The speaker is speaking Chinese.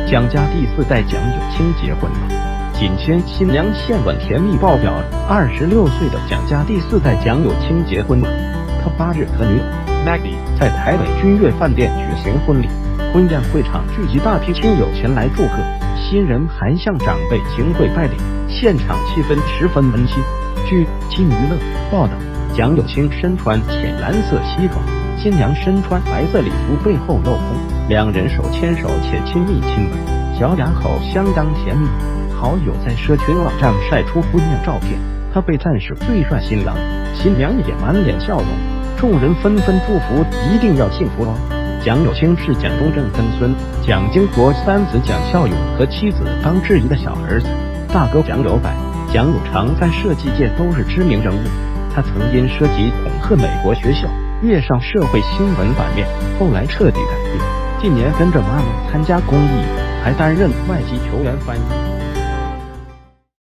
蒋家第4代蒋友清结婚了。仅签新娘献吻甜蜜爆表，26岁的蒋家第4代蒋友清结婚了。他8日和女友 Maggie 在台北君悦饭店举行婚礼，婚宴会场聚集大批亲友前来祝贺，新人还向长辈行跪拜礼，现场气氛十分温馨。据今娱乐报道，蒋友清身穿浅蓝色西装，新娘身穿白色礼服，背后镂空，两人手牵手且亲密亲吻，小两口相当甜蜜。好友在社群网站晒出婚宴照片，他被赞是最帅新郎，新娘也满脸笑容，众人纷纷祝福一定要幸福哦。蒋友清是蒋中正曾孙、蒋经国3子蒋孝勇和妻子方智怡的小儿子，大哥蒋友柏、蒋友常在设计界都是知名人物。他曾因涉及恐吓美国学校，跃上社会新闻版面，后来彻底改变。近年跟着妈妈参加公益，还担任外籍球员翻译。